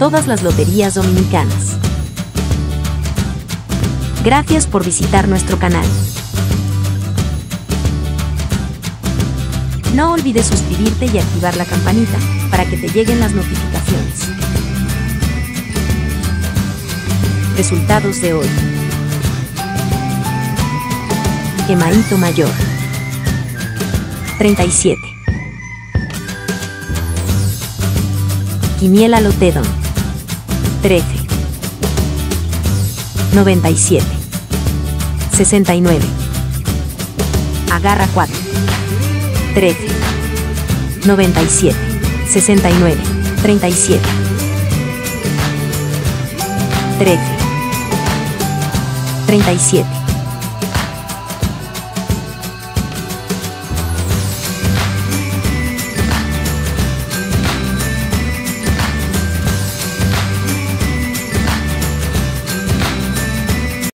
todas las loterías dominicanas. Gracias por visitar nuestro canal. No olvides suscribirte y activar la campanita para que te lleguen las notificaciones. Resultados de hoy. Quemadito Mayor, 37. Quiniela Lotedon, 13. 97. 69. Agarra 4. 13. 97. 69. 37. 13. 37.